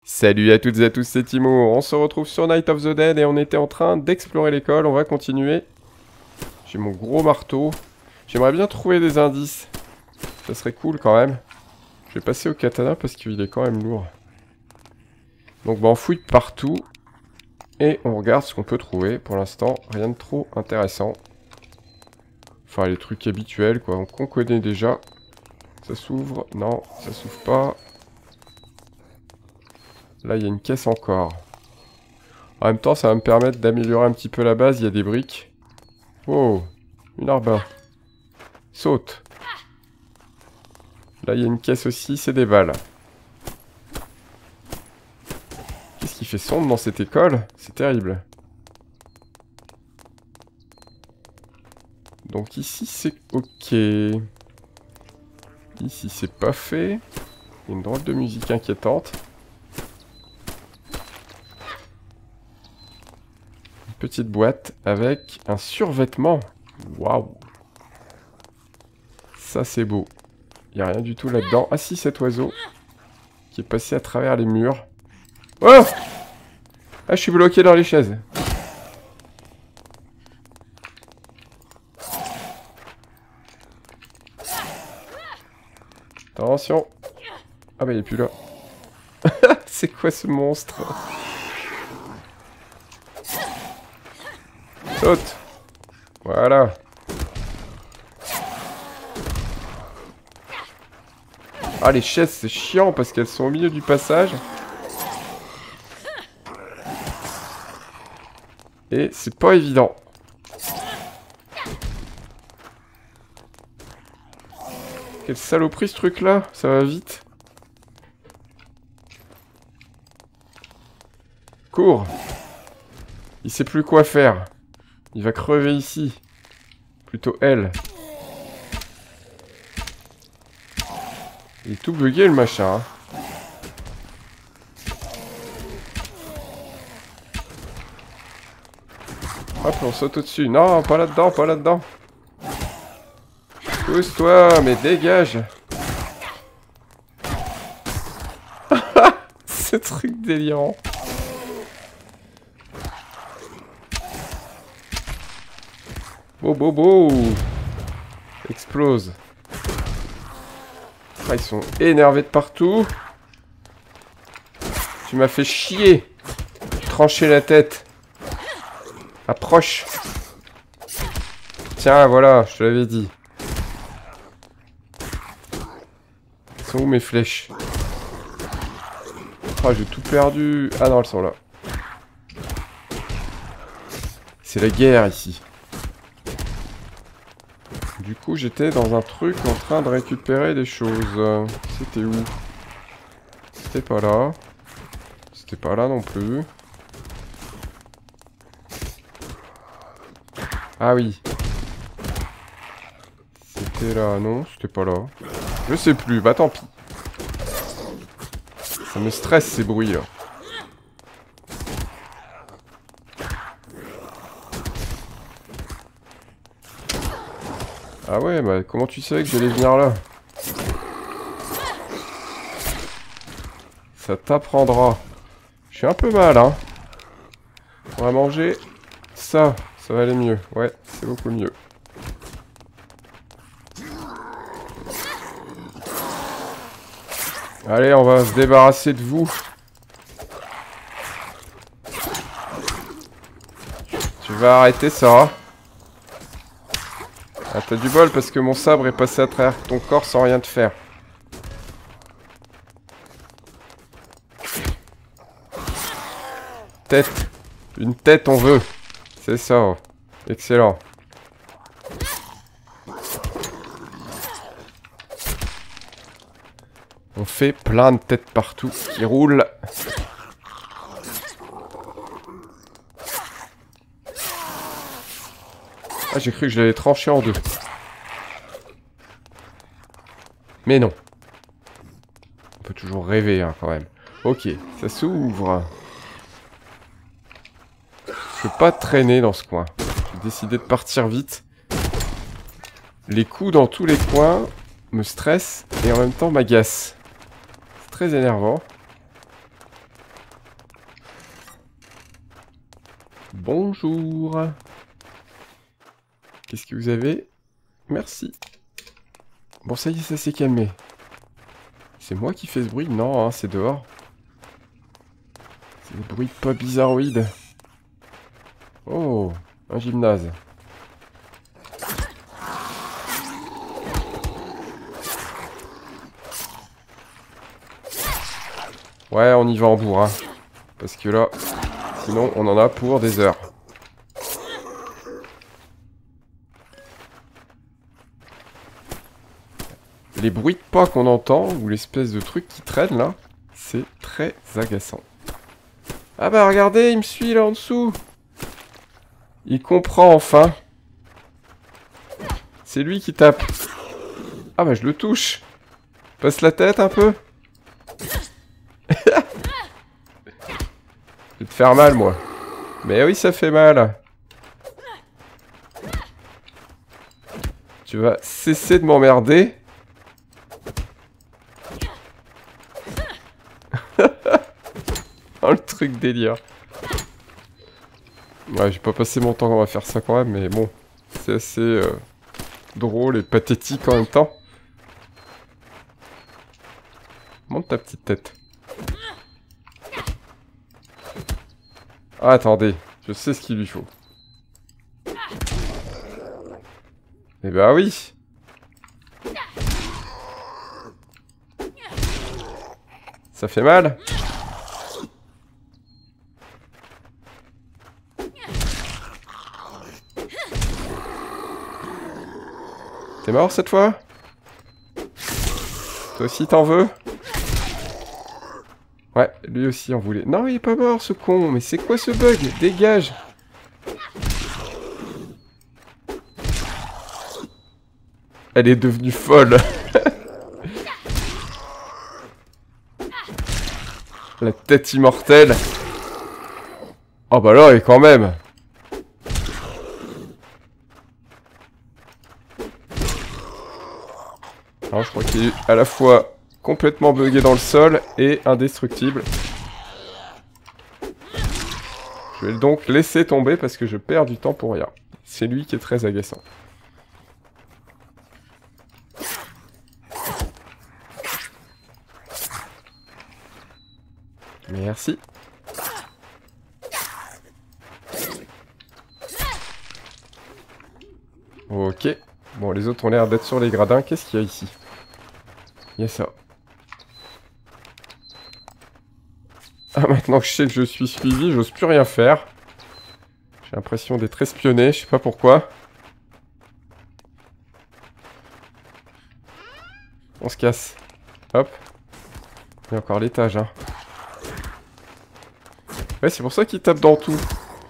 Salut à toutes et à tous, c'est Timo. On se retrouve sur Night of the Dead et on était en train d'explorer l'école. On va continuer. J'ai mon gros marteau. J'aimerais bien trouver des indices. Ça serait cool quand même. Je vais passer au katana parce qu'il est quand même lourd. Donc bah on fouille partout. Et on regarde ce qu'on peut trouver. Pour l'instant, rien de trop intéressant. Enfin les trucs habituels quoi, qu'on connaît déjà. Ça s'ouvre. Non, ça s'ouvre pas. Là, il y a une caisse encore. En même temps, ça va me permettre d'améliorer un petit peu la base. Il y a des briques. Oh, une arbalète. Saute. Là, il y a une caisse aussi, c'est des balles. Qu'est-ce qui fait sombre dans cette école? C'est terrible. Donc ici, c'est ok. Ici, c'est pas fait. Il y a une drôle de musique inquiétante. Petite boîte avec un survêtement. Waouh. Ça c'est beau. Il n'y a rien du tout là-dedans. Ah si, cet oiseau qui est passé à travers les murs. Oh! Ah, je suis bloqué dans les chaises. Attention. Ah bah il est plus là. C'est quoi ce monstre? Saute. Voilà. Ah les chaises c'est chiant parce qu'elles sont au milieu du passage. Et c'est pas évident. Quelle saloperie ce truc là. Ça va vite. Cours. Il sait plus quoi faire. Il va crever ici. Plutôt elle. Il est tout bugué le machin. Hein. Hop, on saute au-dessus. Non, pas là-dedans, pas là-dedans. Pousse-toi, mais dégage. Ce truc délirant. Beau. Explose. Ah, ils sont énervés de partout. Tu m'as fait chier. Trancher la tête. Approche. Tiens, voilà, je te l'avais dit. Sont où mes flèches? Ah, j'ai tout perdu. Ah non, elles sont là. C'est la guerre ici. Du coup, j'étais dans un truc en train de récupérer des choses. C'était où? C'était pas là. C'était pas là non plus. Ah oui. C'était là. Non, c'était pas là. Je sais plus. Bah tant pis. Ça me stresse ces bruits là. Ah ouais, bah comment tu savais que j'allais venir là? Ça t'apprendra. Je suis un peu mal, hein. On va manger ça. Ça va aller mieux. Ouais, c'est beaucoup mieux. Allez, on va se débarrasser de vous. Tu vas arrêter ça. Ah, t'as du bol parce que mon sabre est passé à travers ton corps sans rien te faire. Tête. Une tête, on veut. C'est ça. Excellent. On fait plein de têtes partout qui roulent. Ah, j'ai cru que je l'avais tranché en deux. Mais non. On peut toujours rêver, hein, quand même. Ok, ça s'ouvre. Je peux pas traîner dans ce coin. J'ai décidé de partir vite. Les coups dans tous les coins me stressent et en même temps m'agacent. C'est très énervant. Bonjour. Qu'est-ce que vous avez? Merci. Bon, ça y est, ça s'est calmé. C'est moi qui fais ce bruit? Non, hein, c'est dehors. C'est des bruits pas bizarroïdes. Oh, un gymnase. Ouais, on y va en bourrin. Parce que là, sinon on en a pour des heures. Les bruits de pas qu'on entend, ou l'espèce de truc qui traîne là, c'est très agaçant. Ah bah regardez, il me suit là en dessous. Il comprend enfin. C'est lui qui tape. Ah bah je le touche. Passe la tête un peu. Je vais te faire mal moi. Mais oui, ça fait mal. Tu vas cesser de m'emmerder. Oh, le truc délire. Ouais, j'ai pas passé mon temps à faire ça quand même, mais bon. C'est assez drôle et pathétique en même temps. Monte ta petite tête. Ah, attendez. Je sais ce qu'il lui faut. Eh bah oui. Ça fait mal. T'es mort cette fois? Toi aussi t'en veux? Ouais, lui aussi en voulait. Non, il est pas mort ce con. Mais c'est quoi ce bug? Dégage. Elle est devenue folle. La tête immortelle. Oh bah là, et quand même. Alors, je crois qu'il est à la fois complètement bugué dans le sol et indestructible. Je vais donc laisser tomber parce que je perds du temps pour rien. C'est lui qui est très agaçant. Merci. Ok. Bon, les autres ont l'air d'être sur les gradins. Qu'est-ce qu'il y a ici? Il y a ça. Ah, maintenant que je sais que je suis suivi, j'ose plus rien faire. J'ai l'impression d'être espionné, je sais pas pourquoi. On se casse. Hop. Il y a encore l'étage, hein. Ouais, c'est pour ça qu'il tape dans tout.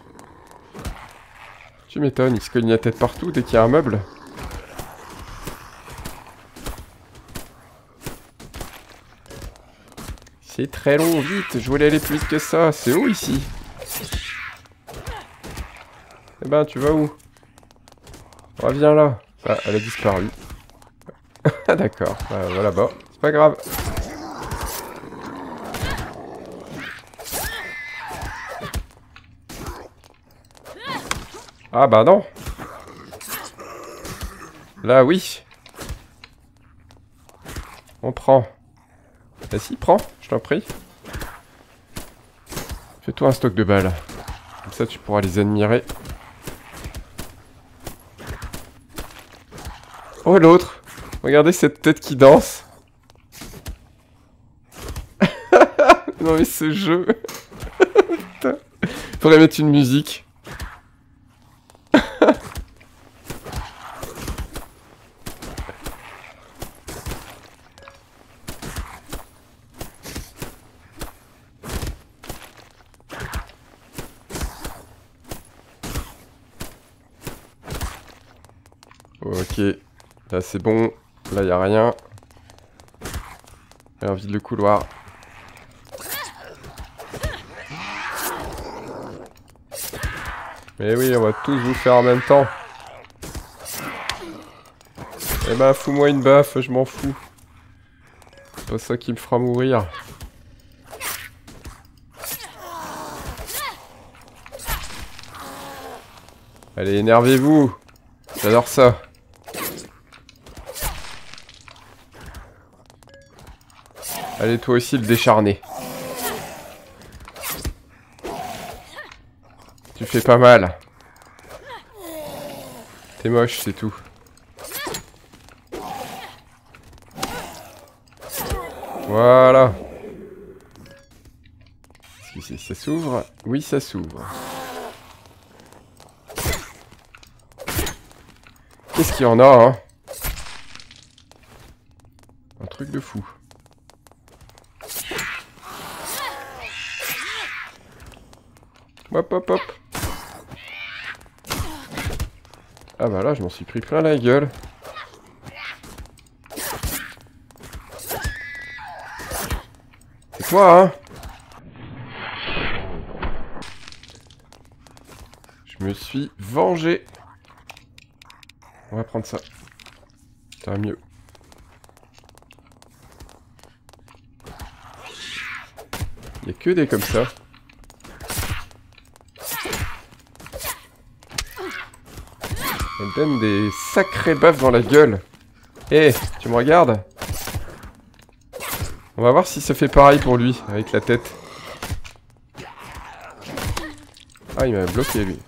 Tu m'étonnes, il se cogne la tête partout dès qu'il y a un meuble. C'est très long, vite, je voulais aller plus vite que ça. C'est où ici? Eh ben, tu vas où? Reviens là. Ah, elle a disparu. Ah d'accord, bah, voilà là-bas. C'est pas grave. Ah bah non. Là oui. On prend. Vas-y, prends, je t'en prie. Fais-toi un stock de balles. Comme ça, tu pourras les admirer. Oh, l'autre! Regardez cette tête qui danse. Non mais ce jeu. Putain. Faudrait mettre une musique. Ok, là c'est bon, là y a rien. Et on vide le couloir. Mais oui, on va tous vous faire en même temps. Eh ben, fous-moi une baffe, je m'en fous. C'est pas ça qui me fera mourir. Allez, énervez-vous. J'adore ça. Allez, toi aussi, le décharné. Tu fais pas mal. T'es moche, c'est tout. Voilà. Est-ce que ça s'ouvre? Oui, ça s'ouvre. Qu'est-ce qu'il y en a, hein? Un truc de fou. Hop, hop, hop. Ah bah là, je m'en suis pris plein la gueule. C'est toi, hein? Je me suis vengé. On va prendre ça. Ça va mieux. Il n'y a que des comme ça. Elle donne des sacrés baffes dans la gueule. Eh, tu me regardes? On va voir si ça fait pareil pour lui, avec la tête. Ah, il m'a bloqué, lui.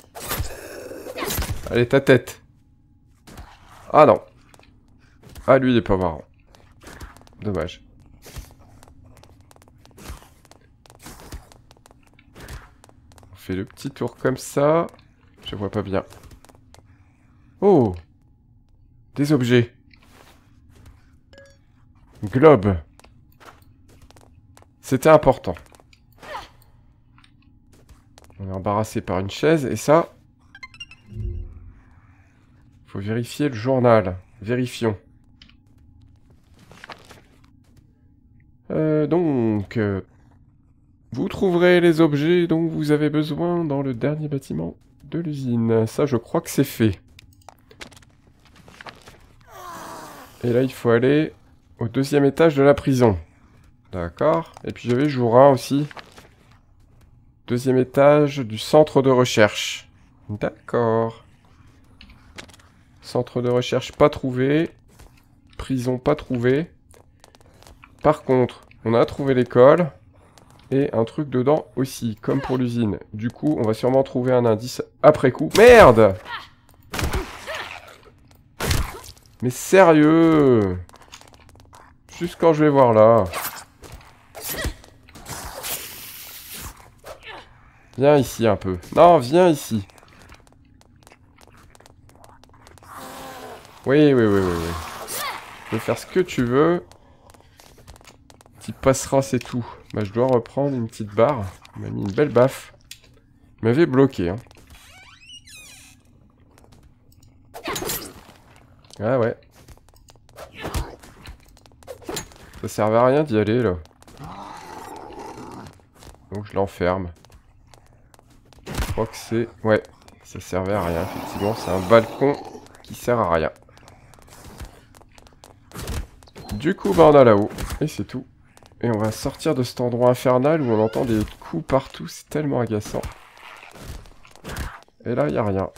Allez, ta tête. Ah non. Ah, lui, il est pas marrant. Dommage. On fait le petit tour comme ça. Je vois pas bien. Oh! Des objets. Globe. C'était important. On est embarrassé par une chaise et ça... Faut vérifier le journal. Vérifions. Vous trouverez les objets dont vous avez besoin dans le dernier bâtiment de l'usine. Ça, je crois que c'est fait. Et là, il faut aller au 2e étage de la prison. D'accord. Et puis j'avais jour 1 aussi. 2e étage du centre de recherche. D'accord. Centre de recherche pas trouvé. Prison pas trouvé. Par contre, on a trouvé l'école. Et un truc dedans aussi, comme pour l'usine. Du coup, on va sûrement trouver un indice après coup. Merde! Mais sérieux! Juste quand je vais voir là. Viens ici un peu. Non, viens ici. Oui. Tu peux faire ce que tu veux. Tu passeras, c'est tout. Bah, je dois reprendre une petite barre. Il m'a mis une belle baffe. Il m'avait bloqué, hein. Ah ouais. Ça servait à rien d'y aller, là. Donc je l'enferme. Je crois que c'est... Ouais, ça servait à rien, effectivement. C'est un balcon qui sert à rien. Du coup, bah on a là-haut. Et c'est tout. Et on va sortir de cet endroit infernal où on entend des coups partout. C'est tellement agaçant. Et là, il n'y a rien.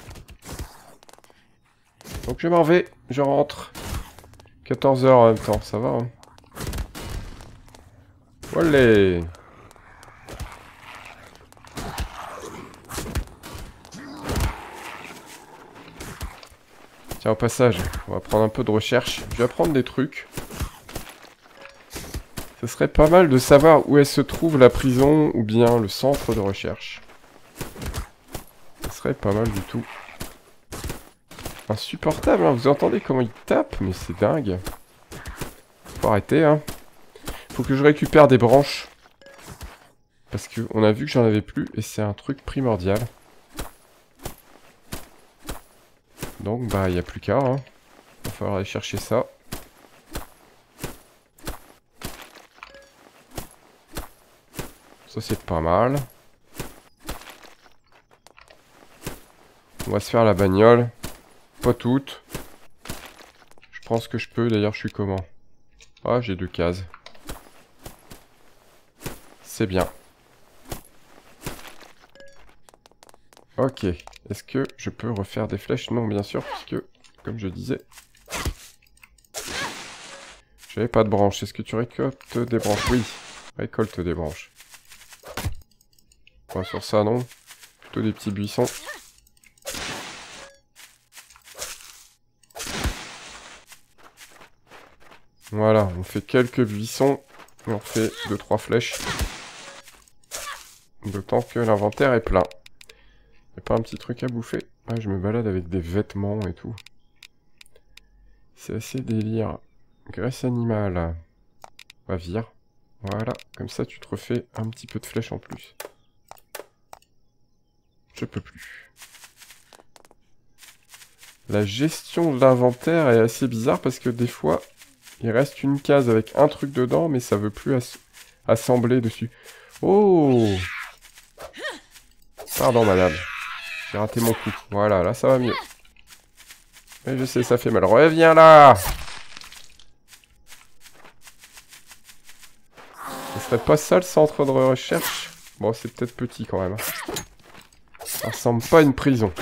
Donc je m'en vais. Je rentre. 14 h en même temps, ça va, hein. Olé! Tiens, au passage, on va prendre un peu de recherche. Je vais apprendre des trucs. Ce serait pas mal de savoir où elle se trouve la prison ou bien le centre de recherche. Ce serait pas mal du tout. Insupportable, hein. Vous entendez comment il tape? Mais c'est dingue. Faut arrêter, hein. Faut que je récupère des branches. Parce qu'on a vu que j'en avais plus et c'est un truc primordial. Donc bah il n'y a plus qu'à, hein. Va falloir aller chercher ça. Ça c'est pas mal. On va se faire la bagnole. Pas toutes. Je pense que je peux, d'ailleurs je suis comment? Ah j'ai 2 cases. C'est bien. Ok. Est-ce que je peux refaire des flèches? Non, bien sûr, puisque, comme je disais, j'avais pas de branches. Est-ce que tu récoltes des branches? Oui, récolte des branches. Bon, sur ça, non. Plutôt des petits buissons. Voilà, on fait quelques buissons et on fait 2-3 flèches. D'autant que l'inventaire est plein. Y'a pas un petit truc à bouffer? Ah, je me balade avec des vêtements et tout. C'est assez délire. Graisse animale. On va virer. Voilà, comme ça tu te refais un petit peu de flèches en plus. Je peux plus. La gestion de l'inventaire est assez bizarre parce que des fois, il reste une case avec un truc dedans, mais ça veut plus assembler dessus. Oh! Pardon, madame. J'ai raté mon coup. Voilà, là, ça va mieux. Mais je sais, ça fait mal. Reviens là! Ce serait pas ça le centre de recherche? Bon, c'est peut-être petit quand même. Ça ressemble pas à une prison.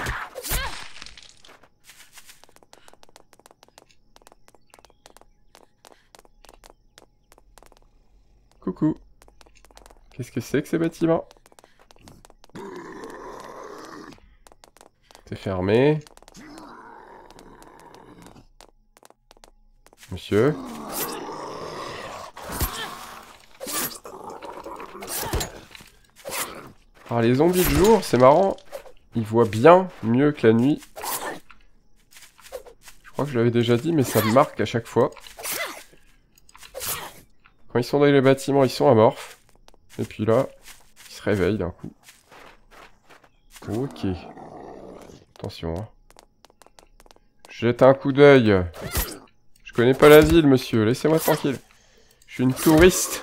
Coucou. Qu'est-ce que c'est que ces bâtiments? C'est fermé. Monsieur. Alors les zombies de jour, c'est marrant. Ils voient bien mieux que la nuit. Je crois que je l'avais déjà dit, mais ça me marque à chaque fois. Quand ils sont dans les bâtiments, ils sont amorphes. Et puis là, ils se réveillent d'un coup. Ok. Attention, hein. Jette un coup d'œil. Je connais pas la ville, monsieur. Laissez-moi tranquille. Je suis une touriste.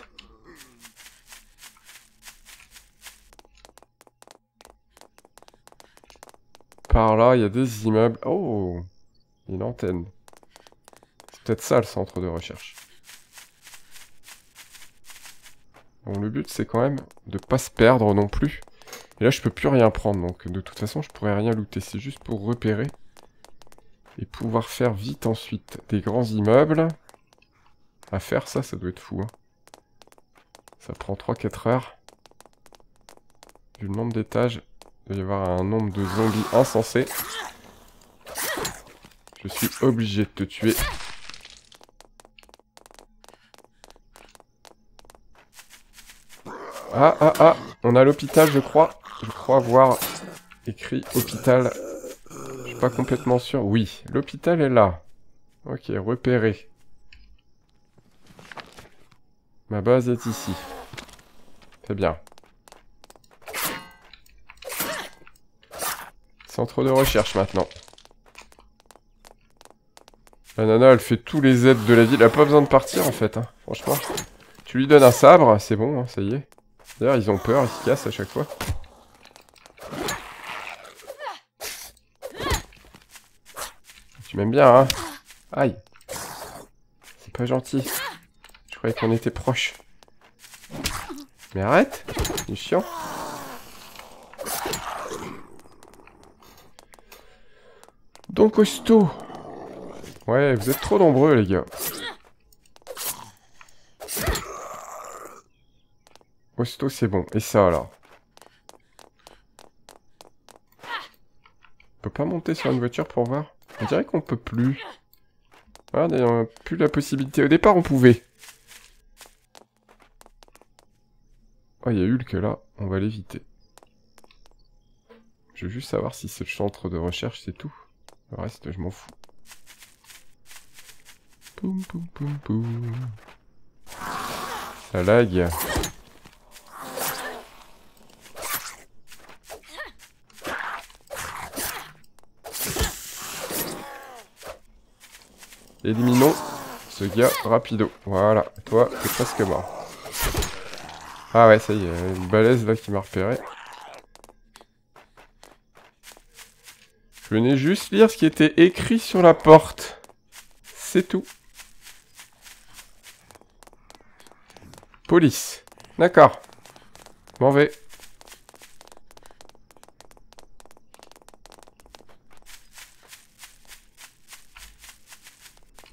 Par là, il y a des immeubles. Oh! Une antenne. C'est peut-être ça, le centre de recherche. Bon, le but, c'est quand même de pas se perdre non plus. Et là, je peux plus rien prendre, donc de toute façon, je pourrais rien looter. C'est juste pour repérer. Et pouvoir faire vite ensuite des grands immeubles. À faire ça, ça doit être fou, hein. Ça prend 3-4 heures. Vu le nombre d'étages, il doit y avoir un nombre de zombies insensé. Je suis obligé de te tuer. Ah, ah, ah, on a l'hôpital, je crois. Je crois voir écrit hôpital. Je suis pas complètement sûr. Oui, l'hôpital est là. Ok, repéré. Ma base est ici. C'est bien. Centre de recherche maintenant. La nana, elle fait tous les aides de la ville. Elle a pas besoin de partir en fait, hein. Franchement. Tu lui donnes un sabre, c'est bon, hein, ça y est. D'ailleurs, ils ont peur, ils se cassent à chaque fois. Tu m'aimes bien, hein? Aïe. C'est pas gentil. Je croyais qu'on était proches. Mais arrête! C'est chiant. Donc costaud. Ouais, vous êtes trop nombreux, les gars. Costaud, c'est bon. Et ça, alors? On peut pas monter sur une voiture pour voir? On dirait qu'on peut plus. Ah, on a plus la possibilité. Au départ, on pouvait. Oh, il y a Hulk là. On va l'éviter. Je veux juste savoir si c'est le centre de recherche, c'est tout. Le reste, je m'en fous. Poum, poum, poum, poum. La lag. Éliminons ce gars rapido. Voilà, toi, t'es presque mort. Ah ouais, ça y est, une balèze là qui m'a repéré. Je venais juste lire ce qui était écrit sur la porte. C'est tout. Police. D'accord. M'en vais.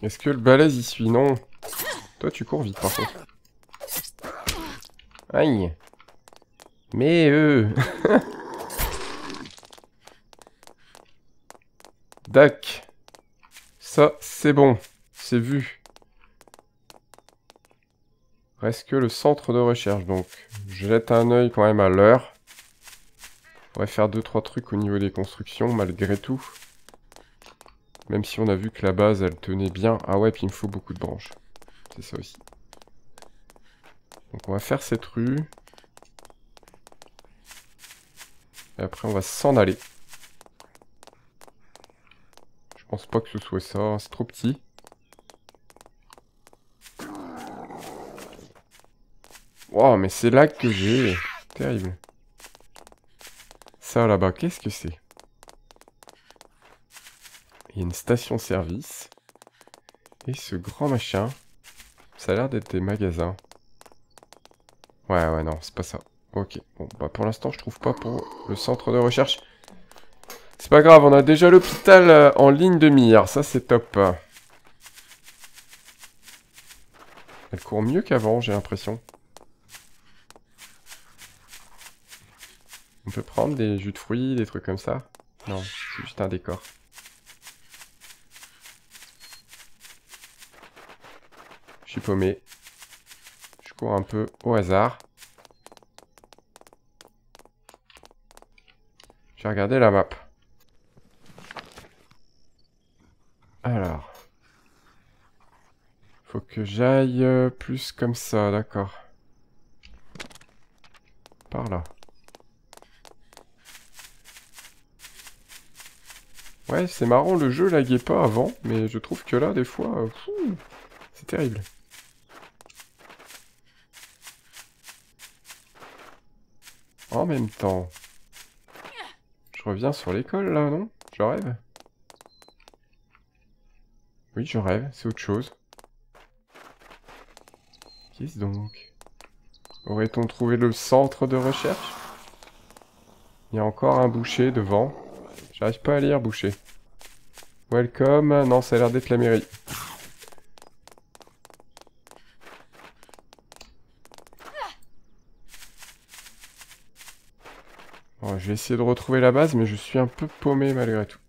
Est-ce que le balèze y suit? Non. Toi, tu cours vite, par contre. Aïe. Mais Dac. Ça, c'est bon. C'est vu. Reste que le centre de recherche, donc. Je jette un œil quand même à l'heure. On va faire 2-3 trucs au niveau des constructions, malgré tout. Même si on a vu que la base, elle tenait bien. Ah ouais, puis il me faut beaucoup de branches. C'est ça aussi. Donc on va faire cette rue. Et après, on va s'en aller. Je pense pas que ce soit ça. C'est trop petit. Wow, mais c'est là que j'ai. Terrible. Ça là-bas, qu'est-ce que c'est? Il y a une station-service. Et ce grand machin. Ça a l'air d'être des magasins. Ouais, non, c'est pas ça. Ok, bon, bah pour l'instant, je trouve pas pour le centre de recherche. C'est pas grave, on a déjà l'hôpital en ligne de mire. Ça, c'est top. Elle court mieux qu'avant, j'ai l'impression. On peut prendre des jus de fruits, des trucs comme ça? Non, c'est juste un décor. Je suis paumé. Je cours un peu au hasard. Je vais regarder la map. Alors. Faut que j'aille plus comme ça, d'accord. Par là. Ouais, c'est marrant, le jeu laguait pas avant, mais je trouve que là, des fois, c'est terrible. En même temps, je reviens sur l'école, là, non? Je rêve? Oui, je rêve, c'est autre chose. Qu'est-ce donc? Aurait-on trouvé le centre de recherche? Il y a encore un boucher devant. J'arrive pas à lire, boucher. Welcome. Non, ça a l'air d'être la mairie. Bon, je vais essayer de retrouver la base, mais je suis un peu paumé malgré tout.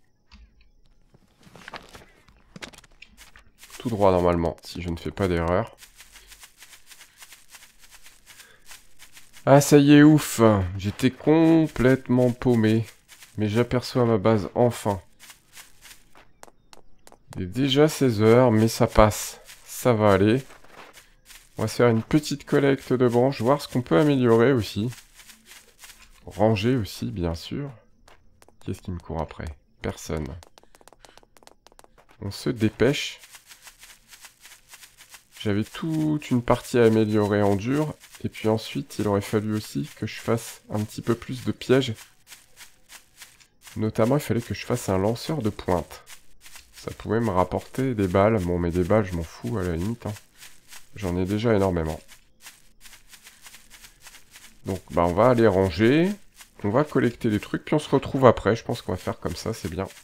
Tout droit normalement, si je ne fais pas d'erreur. Ah, ça y est, ouf. J'étais complètement paumé. Mais j'aperçois ma base, enfin. Il est déjà 16 h, mais ça passe. Ça va aller. On va se faire une petite collecte de branches, voir ce qu'on peut améliorer aussi. Ranger aussi, bien sûr. Qu'est-ce qui me court après? Personne. On se dépêche. J'avais toute une partie à améliorer en dur. Et puis ensuite, il aurait fallu aussi que je fasse un petit peu plus de pièges. Notamment, il fallait que je fasse un lanceur de pointe. Ça pouvait me rapporter des balles. Bon, mais des balles, je m'en fous à la limite. Hein. J'en ai déjà énormément. Donc, bah, on va aller ranger. On va collecter les trucs, puis on se retrouve après. Je pense qu'on va faire comme ça, c'est bien.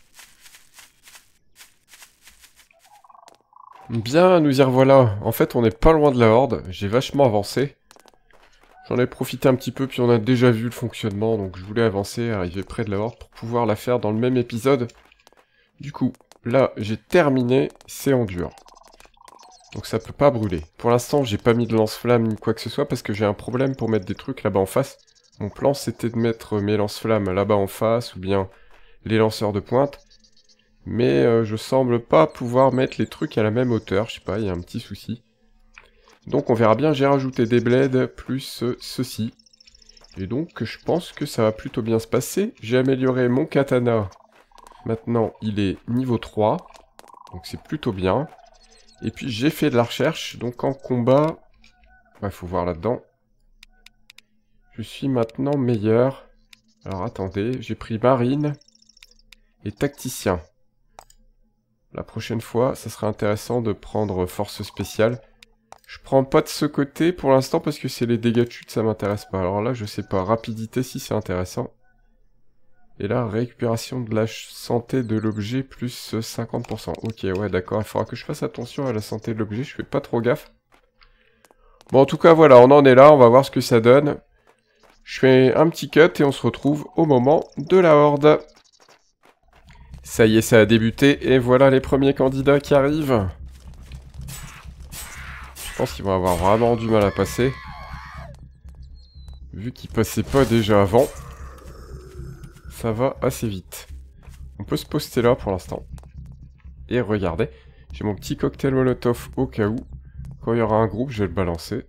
Bien, nous y revoilà. En fait, on n'est pas loin de la horde. J'ai vachement avancé. J'en ai profité un petit peu, puis on a déjà vu le fonctionnement. Donc je voulais avancer, arriver près de la horde pour pouvoir la faire dans le même épisode. Du coup, là, j'ai terminé. C'est en dur. Donc ça peut pas brûler. Pour l'instant, j'ai pas mis de lance-flamme ni quoi que ce soit parce que j'ai un problème pour mettre des trucs là-bas en face. Mon plan, c'était de mettre mes lance-flammes là-bas en face ou bien les lanceurs de pointe. Mais je semble pas pouvoir mettre les trucs à la même hauteur. Je sais pas, il y a un petit souci. Donc on verra bien, j'ai rajouté des bleds plus ceci. Et donc je pense que ça va plutôt bien se passer. J'ai amélioré mon katana. Maintenant il est niveau 3. Donc c'est plutôt bien. Et puis j'ai fait de la recherche. Donc en combat... Ouais, faut voir là-dedans. Je suis maintenant meilleur. Alors attendez, j'ai pris marine et tacticien. La prochaine fois, ça serait intéressant de prendre force spéciale. Je prends pas de ce côté pour l'instant parce que c'est les dégâts de chute, ça m'intéresse pas. Alors là, je sais pas. Rapidité, si c'est intéressant. Et là, récupération de la santé de l'objet plus 50%. Ok, ouais, d'accord. Il faudra que je fasse attention à la santé de l'objet. Je fais pas trop gaffe. Bon, en tout cas, voilà, on en est là. On va voir ce que ça donne. Je fais un petit cut et on se retrouve au moment de la horde. Ça y est, ça a débuté. Et voilà les premiers candidats qui arrivent. Je pense qu'ils vont avoir vraiment du mal à passer. Vu qu'ils passaient pas déjà avant. Ça va assez vite. On peut se poster là pour l'instant. Et regardez, j'ai mon petit cocktail molotov au cas où. Quand il y aura un groupe, je vais le balancer.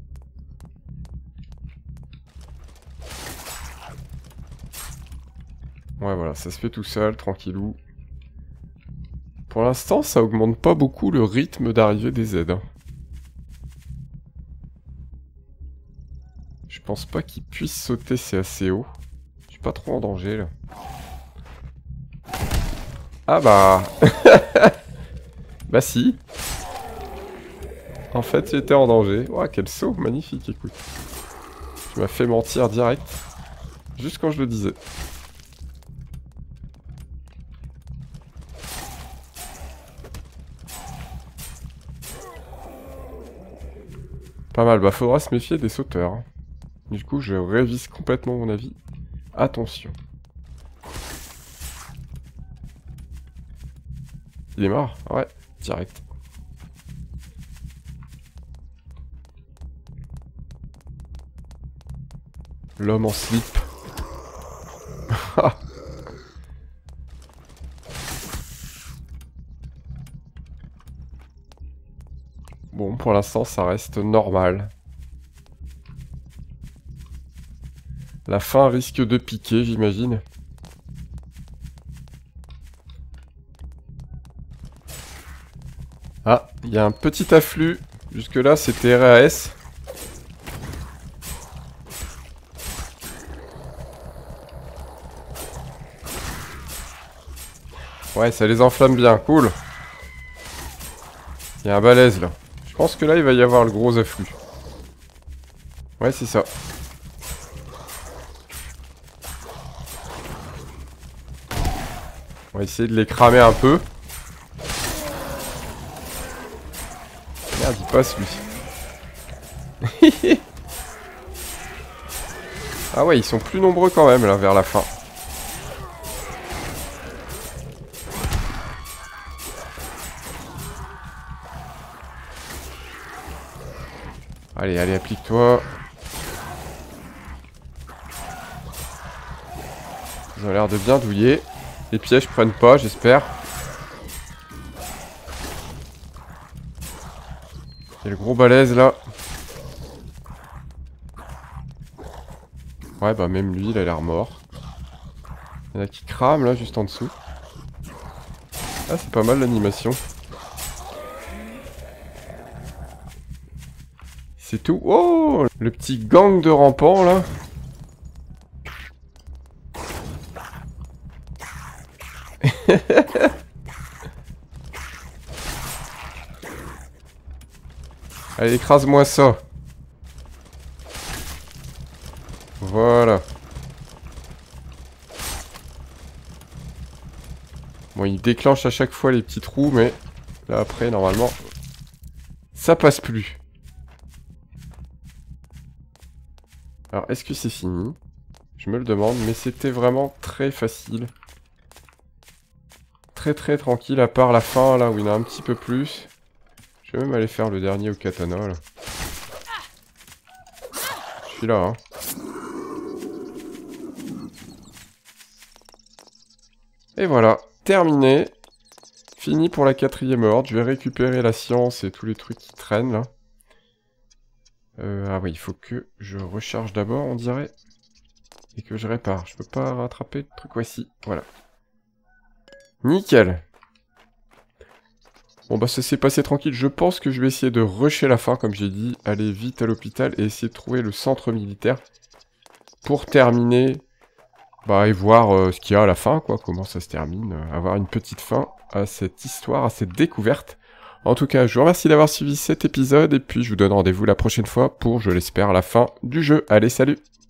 Ouais, voilà, ça se fait tout seul, tranquillou. Pour l'instant, ça augmente pas beaucoup le rythme d'arrivée des aides. Je pense pas qu'ils puissent sauter, c'est assez haut. Je suis pas trop en danger, là. Ah bah... bah si. En fait, j'étais en danger. Ouah, quel saut, magnifique, écoute. Tu m'as fait mentir direct. Juste quand je le disais. Pas mal, bah faudra se méfier des sauteurs. Hein. Du coup, je révise complètement mon avis. Attention. Il est mort? Ouais, direct. L'homme en slip. Bon, pour l'instant, ça reste normal. La fin risque de piquer, j'imagine. Ah, il y a un petit afflux. Jusque-là, c'était RAS. Ouais, ça les enflamme bien, cool. Il y a un balèze, là. Je pense que là, il va y avoir le gros afflux. Ouais, c'est ça. On va essayer de les cramer un peu. Merde, il passe, lui. Ah ouais, ils sont plus nombreux quand même, là, vers la fin. Allez, allez, applique-toi. Ils ont l'air de bien douiller. Les pièges prennent pas, j'espère. Il y a le gros balèze, là. Ouais, bah même lui, il a l'air mort. Il y en a qui crament, là, juste en dessous. Ah, c'est pas mal, l'animation. C'est tout. Oh, le petit gang de rampants, là. Allez, écrase-moi ça. Voilà. Bon, il déclenche à chaque fois les petits trous, mais là, après, normalement, ça passe plus. Alors, est-ce que c'est fini? Je me le demande, mais c'était vraiment très facile. Très très tranquille, à part la fin, là, où il y en a un petit peu plus. Je vais même aller faire le dernier au katana, là. Je suis là, hein. Et voilà, terminé. Fini pour la 4e horde. Je vais récupérer la science et tous les trucs qui traînent, là. Ah oui, il faut que je recharge d'abord, on dirait. Et que je répare. Je peux pas rattraper le truc, voici. Voilà. Nickel. Bon bah ça s'est passé tranquille. Je pense que je vais essayer de rusher la fin, comme j'ai dit. Aller vite à l'hôpital et essayer de trouver le centre militaire. Pour terminer. Bah et voir ce qu'il y a à la fin, quoi. Comment ça se termine. Avoir une petite fin à cette histoire, à cette découverte. En tout cas, je vous remercie d'avoir suivi cet épisode. Et puis je vous donne rendez-vous la prochaine fois pour, je l'espère, la fin du jeu. Allez, salut!